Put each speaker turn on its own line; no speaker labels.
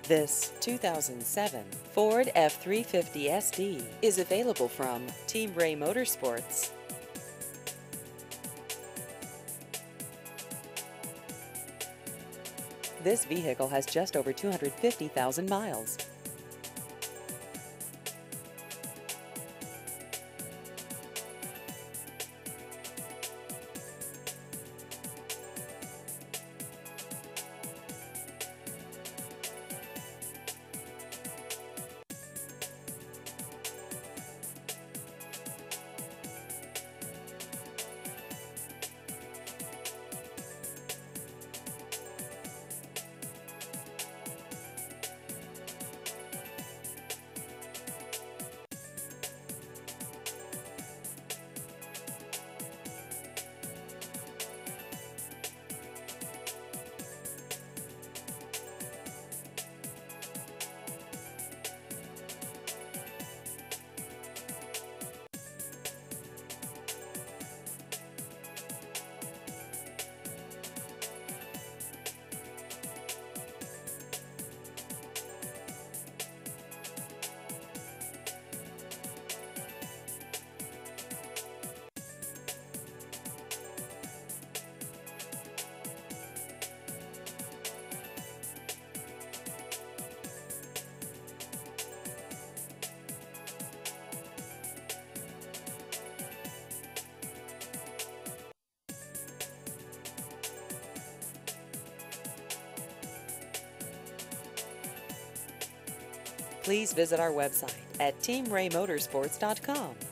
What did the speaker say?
This 2007 Ford F-350 SD is available from Team Ray Motorsports. This vehicle has just over 250,000 miles. Please visit our website at teamraymotorsports.com.